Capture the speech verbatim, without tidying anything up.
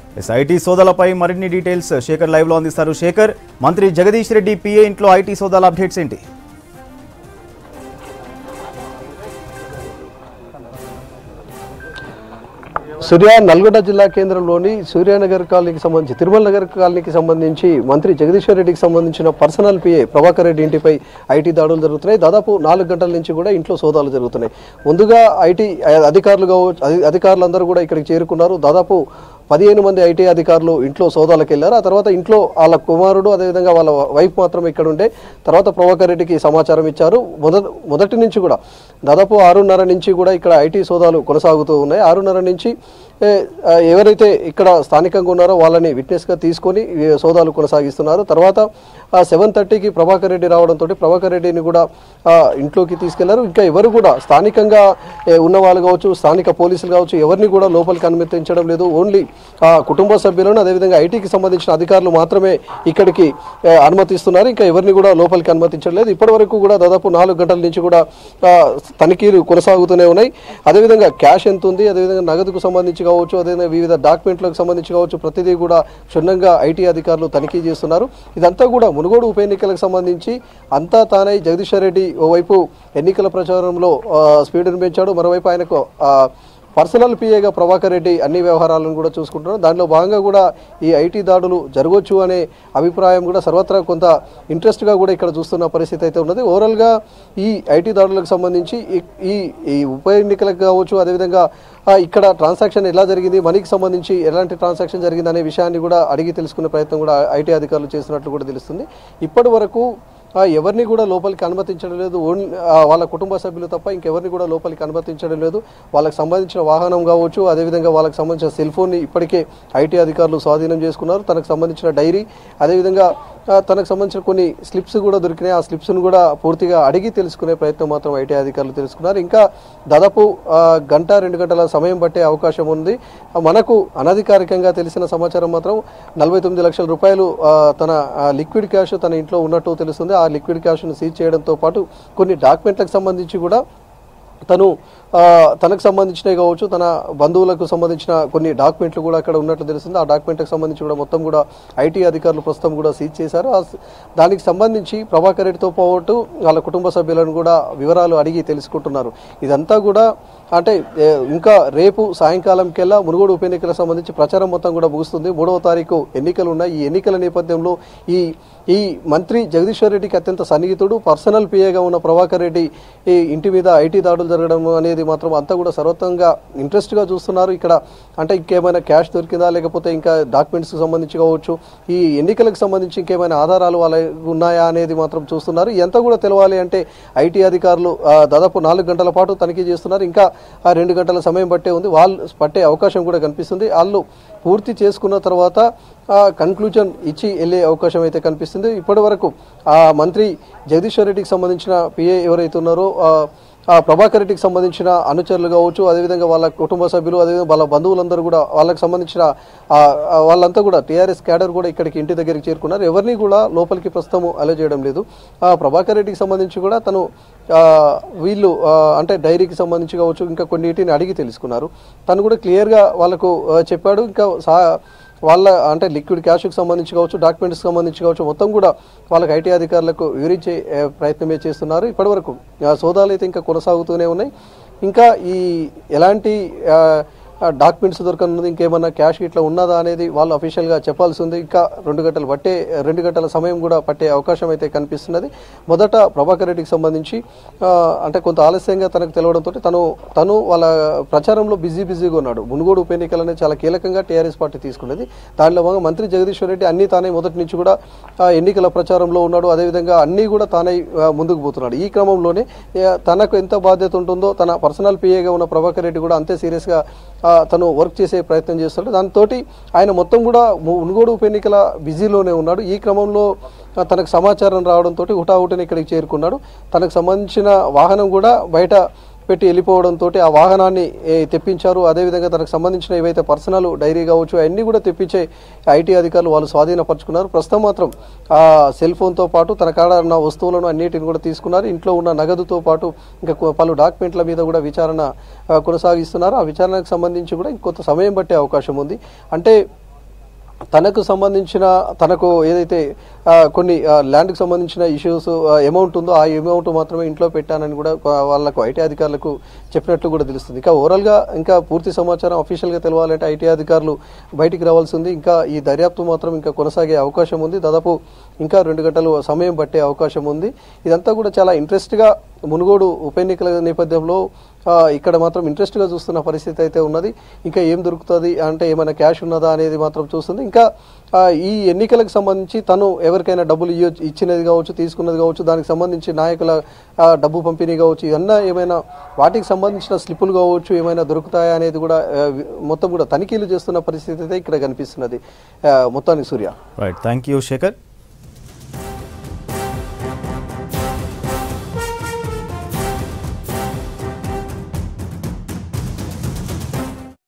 IT సోదాలపై మరిన్ని details Shekhar live లో అందిస్తారు. శేఖర్, మంత్రి జగదీష్ రెడ్డి పిఏ ఇంట్లో ఐటీ సోదాల అప్డేట్స్ ఏంటి? సూర్య నల్గొండ జిల్లా కేంద్రంలోని సూర్యానగర్ కాలనీకి సంబంధించి తిరుమల నగర్ కాలనీకి సంబంధించి మంత్రి జగదీశ్వర్ రెడ్డికి సంబంధించిన పర్సనల్ పిఏ ప్రభాకర్ రెడ్డి ఇంటిపై ఐటీ దాడులు జరుగుతున్నాయి. దాదాపు నాలుగు గంటల నుంచి కూడా ఇంట్లో సోదాలు జరుగుతున్నాయి. ముందుగా ఐటీ అధికారులు కావచ్చు అధికారులందరూ కూడా ఇక్కడికి చేరుకున్నారు. దాదాపు పదిహేను మంది ఐటీ అధికారులు ఇంట్లో సోదాలకు వెళ్ళారు. ఆ తర్వాత ఇంట్లో వాళ్ళ కుమారుడు అదేవిధంగా వాళ్ళ వైఫ్ మాత్రం ఇక్కడ ఉండే తర్వాత ప్రభాకర్ రెడ్డికి సమాచారం ఇచ్చారు. మొదటి మొదటి నుంచి కూడా దాదాపు ఆరున్నర నుంచి కూడా ఇక్కడ ఐటీ సోదాలు కొనసాగుతూ ఉన్నాయి. ఆరున్నర నుంచి ఎవరైతే ఇక్కడ స్థానికంగా ఉన్నారో వాళ్ళని విట్నెస్గా తీసుకొని సోదాలు కొనసాగిస్తున్నారు. తర్వాత సెవెన్ థర్టీకి ప్రభాకర్ రెడ్డి రావడంతో ప్రభాకర్ రెడ్డిని కూడా ఇంట్లోకి తీసుకెళ్లారు. ఇంకా ఎవరు కూడా స్థానికంగా ఉన్న వాళ్ళు కావచ్చు, స్థానిక పోలీసులు కావచ్చు, ఎవరిని కూడా లోపలికి అనుమతించడం లేదు. ఓన్లీ కుటుంబ సభ్యులను అదేవిధంగా ఐటీకి సంబంధించిన అధికారులు మాత్రమే ఇక్కడికి అనుమతిస్తున్నారు. ఇంకా ఎవరిని కూడా లోపలికి అనుమతించడం లేదు. ఇప్పటి వరకు కూడా దాదాపు నాలుగు గంటల నుంచి కూడా తనిఖీలు కొనసాగుతూనే ఉన్నాయి. అదేవిధంగా క్యాష్ ఎంత ఉంది, అదేవిధంగా నగదుకు సంబంధించి కావచ్చు, అదేవిధంగా వివిధ డాక్యుమెంట్లకు సంబంధించి కావచ్చు, ప్రతిదీ కూడా క్షుణ్ణంగా ఐటీ అధికారులు తనిఖీ చేస్తున్నారు. ఇదంతా కూడా మునుగోడు ఉప ఎన్నికలకు సంబంధించి అంతా తానై జగదీశ్వర్ రెడ్డి ఓవైపు ఎన్నికల ప్రచారంలో స్పీడ్ను పెంచాడు, మరోవైపు ఆయనకు పర్సనల్ పిఏగా ప్రభాకర్ రెడ్డి అన్ని వ్యవహారాలను కూడా చూసుకుంటున్నారు. దానిలో భాగంగా కూడా ఈ ఐటీ దాడులు జరగవచ్చు అనే అభిప్రాయం కూడా సర్వత్రా కొంత ఇంట్రెస్ట్గా కూడా ఇక్కడ చూస్తున్న పరిస్థితి అయితే ఉన్నది. ఓవరాల్గా ఈ ఐటీ దాడులకు సంబంధించి ఈ ఈ ఉప ఎన్నికలకు కావచ్చు, అదేవిధంగా ఇక్కడ ట్రాన్సాక్షన్ ఎలా జరిగింది, మనీకి సంబంధించి ఎలాంటి ట్రాన్సాక్షన్ జరిగింది అనే విషయాన్ని కూడా అడిగి తెలుసుకునే ప్రయత్నం కూడా ఐటీ అధికారులు చేస్తున్నట్లు కూడా తెలుస్తుంది. ఇప్పటి వరకు ఎవరిని కూడా లోపలికి అనుమతించడం లేదు. ఓన్లీ వాళ్ళ కుటుంబ సభ్యులు తప్ప ఇంకెవరిని కూడా లోపలికి అనుమతించడం లేదు. వాళ్ళకి సంబంధించిన వాహనం కావచ్చు, అదేవిధంగా వాళ్ళకి సంబంధించిన సెల్ ఫోన్ని ఇప్పటికే ఐటీ అధికారులు స్వాధీనం చేసుకున్నారు. తనకు సంబంధించిన డైరీ, అదేవిధంగా తనకు సంబంధించిన కొన్ని స్లిప్స్ కూడా దొరికినాయి. ఆ స్లిప్స్ను కూడా పూర్తిగా అడిగి తెలుసుకునే ప్రయత్నం మాత్రం ఐటీ అధికారులు తెలుసుకున్నారు. ఇంకా దాదాపు గంట రెండు గంటల సమయం పట్టే అవకాశం ఉంది. మనకు అనధికారికంగా తెలిసిన సమాచారం మాత్రం నలభై తొమ్మిది లక్షల రూపాయలు తన లిక్విడ్ క్యాష్ తన ఇంట్లో ఉన్నట్టు తెలుస్తుంది. ఆ లిక్విడ్ క్యాష్ను సీజ్ చేయడంతో పాటు కొన్ని డాక్యుమెంట్లకు సంబంధించి కూడా తను తనకు సంబంధించినవి కావచ్చు, తన బంధువులకు సంబంధించిన కొన్ని డాక్యుమెంట్లు కూడా అక్కడ ఉన్నట్లు తెలుస్తుంది. ఆ డాక్యుమెంట్లకు సంబంధించి కూడా మొత్తం కూడా ఐటీ అధికారులు ప్రస్తుతం కూడా సీజ్ చేశారు. దానికి సంబంధించి ప్రభాకర్ రెడ్డితో పాటు వాళ్ళ కుటుంబ సభ్యులను కూడా వివరాలు అడిగి తెలుసుకుంటున్నారు. ఇదంతా కూడా అంటే ఇంకా రేపు సాయంకాలంకెల్లా మునుగోడు ఉప ఎన్నికలకు సంబంధించి ప్రచారం మొత్తం కూడా ముగుస్తుంది. మూడవ తారీఖు ఎన్నికలు ఉన్నాయి. ఈ ఎన్నికల నేపథ్యంలో ఈ ఈ మంత్రి జగదీశ్వర్ రెడ్డికి అత్యంత సన్నిహితుడు, పర్సనల్ పిఏగా ఉన్న ప్రభాకర్ రెడ్డి ఈ ఇంటి మీద ఐటీ దాడులు జరగడం అనేది మాత్రం అంతా కూడా సర్వత్రంగా ఇంట్రెస్ట్గా చూస్తున్నారు. ఇక్కడ అంటే ఇంకేమైనా క్యాష్ దొరికిందా, లేకపోతే ఇంకా డాక్యుమెంట్స్కి సంబంధించి కావచ్చు, ఈ ఎన్నికలకు సంబంధించి ఇంకేమైనా ఆధారాలు వాళ్ళ ఉన్నాయా అనేది మాత్రం చూస్తున్నారు. ఎంత కూడా తెలవాలి అంటే ఐటీ అధికారులు దాదాపు నాలుగు గంటల పాటు తనిఖీ చేస్తున్నారు. ఇంకా ఆ రెండు గంటల సమయం పట్టే ఉంది, వాళ్ళు పట్టే అవకాశం కూడా కనిపిస్తుంది. వాళ్ళు పూర్తి చేసుకున్న తర్వాత కన్క్లూజన్ ఇచ్చి వెళ్ళే అవకాశం అయితే కనిపిస్తుంది. ఇప్పటి వరకు ఆ మంత్రి జగదీశ్వర్ రెడ్డికి సంబంధించిన పిఏ ఎవరైతే ఉన్నారో ఆ ప్రభాకర్ రెడ్డికి సంబంధించిన అనుచరులు కావచ్చు, అదేవిధంగా వాళ్ళ కుటుంబ సభ్యులు, అదేవిధంగా వాళ్ళ బంధువులందరూ కూడా వాళ్ళకి సంబంధించిన వాళ్ళంతా కూడా టీఆర్ఎస్ క్యాడర్ కూడా ఇక్కడికి ఇంటి దగ్గరికి చేరుకున్నారు. ఎవరిని కూడా లోపలికి ప్రస్తుతం అలో చేయడం లేదు. ఆ ప్రభాకర్ రెడ్డికి సంబంధించి కూడా తను వీళ్ళు అంటే డైరీకి సంబంధించి కావచ్చు, ఇంకా కొన్నిటిని అడిగి తెలుసుకున్నారు. తను కూడా క్లియర్గా వాళ్ళకు చెప్పాడు. ఇంకా సా వాళ్ళ అంటే లిక్విడ్ క్యాష్కి సంబంధించి కావచ్చు, డాక్యుమెంట్స్కి సంబంధించి కావచ్చు, మొత్తం కూడా వాళ్ళకి ఐటీ అధికారులకు వివరించే ప్రయత్నమే చేస్తున్నారు. ఇప్పటివరకు సోదాలు అయితే ఇంకా కొనసాగుతూనే ఉన్నాయి. ఇంకా ఈ ఎలాంటి డాక్యుమెంట్స్ దొరకనున్నది, ఇంకేమన్నా క్యాష్ ఇట్లా ఉన్నదా అనేది వాళ్ళు అఫీషియల్గా చెప్పాల్సి ఉంది. ఇంకా రెండు గంటలు పట్టే రెండు గంటల సమయం కూడా పట్టే అవకాశం అయితే కనిపిస్తున్నది. మొదట ప్రభాకర్ రెడ్డికి సంబంధించి అంటే కొంత ఆలస్యంగా తనకు తెలవడంతో తను తను వాళ్ళ ప్రచారంలో బిజీ బిజీగా ఉన్నాడు. మునుగోడు ఉప ఎన్నికలు అనేది చాలా కీలకంగా టీఆర్ఎస్ పార్టీ తీసుకున్నది. దానిలో భాగంగా మంత్రి జగదీశ్వర్ రెడ్డి అన్ని తానే మొదటి నుంచి కూడా ఎన్నికల ప్రచారంలో ఉన్నాడు. అదేవిధంగా అన్నీ కూడా తానే ముందుకు పోతున్నాడు. ఈ క్రమంలోనే తనకు ఎంత బాధ్యత ఉంటుందో తన పర్సనల్ పిఏగా ఉన్న ప్రభాకర్ రెడ్డి కూడా అంతే సీరియస్గా తను వర్క్ చేసే ప్రయత్నం చేస్తాడు. దాంతో ఆయన మొత్తం కూడా మునుగోడు ఉప ఎన్నికల బిజీలోనే ఉన్నాడు. ఈ క్రమంలో తనకు సమాచారం రావడంతో హుటాహుటిని ఇక్కడికి చేరుకున్నాడు. తనకు సంబంధించిన వాహనం కూడా బయట పెట్టి వెళ్ళిపోవడంతో ఆ వాహనాన్ని తెప్పించారు. అదేవిధంగా తనకు సంబంధించిన ఏవైతే పర్సనల్ డైరీ కావచ్చు అవన్నీ కూడా తెప్పించే ఐటీ అధికారులు వాళ్ళు స్వాధీనపరుచుకున్నారు. ప్రస్తుతం మాత్రం ఆ సెల్ ఫోన్తో పాటు తన కాడ ఉన్న వస్తువులను అన్నిటిని కూడా తీసుకున్నారు. ఇంట్లో ఉన్న నగదుతో పాటు ఇంకా పలు డాక్యుమెంట్ల మీద కూడా విచారణ కొనసాగిస్తున్నారు. ఆ విచారణకు సంబంధించి కూడా ఇంకొంత సమయం పట్టే అవకాశం ఉంది. అంటే తనకు సంబంధించిన తనకు ఏదైతే కొన్ని ల్యాండ్కి సంబంధించిన ఇష్యూస్ అమౌంట్ ఉందో ఆ అమౌంట్ మాత్రమే ఇంట్లో పెట్టానని కూడా వాళ్ళకు ఐటీ అధికారులకు చెప్పినట్లు కూడా తెలుస్తుంది. ఇంకా ఓవరాల్గా ఇంకా పూర్తి సమాచారం అఫీషియల్గా తెలవాలంటే ఐటీ అధికారులు బయటికి రావాల్సి ఉంది. ఇంకా ఈ దర్యాప్తు మాత్రం ఇంకా కొనసాగే అవకాశం ఉంది. దాదాపు ఇంకా రెండు గంటలు సమయం పట్టే అవకాశం ఉంది. ఇదంతా కూడా చాలా ఇంట్రెస్ట్గా మునుగోడు ఉప ఎన్నికల నేపథ్యంలో ఇక్కడ మాత్రం ఇంట్రెస్ట్గా చూస్తున్న పరిస్థితి అయితే ఉన్నది. ఇంకా ఏం దొరుకుతుంది అంటే ఏమైనా క్యాష్ ఉన్నదా అనేది మాత్రం చూస్తుంది. ఇంకా ఈ ఎన్నికలకు సంబంధించి తను ఎవరికైనా డబ్బులు ఇవ్వ ఇచ్చినది కావచ్చు, తీసుకున్నది కావచ్చు, దానికి సంబంధించి నాయకుల డబ్బు పంపిణీ కావచ్చు, ఇవన్నీ ఏమైనా వాటికి సంబంధించిన స్లిప్పులు కావచ్చు ఏమైనా దొరుకుతాయా అనేది కూడా మొత్తం కూడా తనిఖీలు చేస్తున్న పరిస్థితి అయితే ఇక్కడ కనిపిస్తున్నది మొత్తానికి. Surya, right, thank you Shekhar.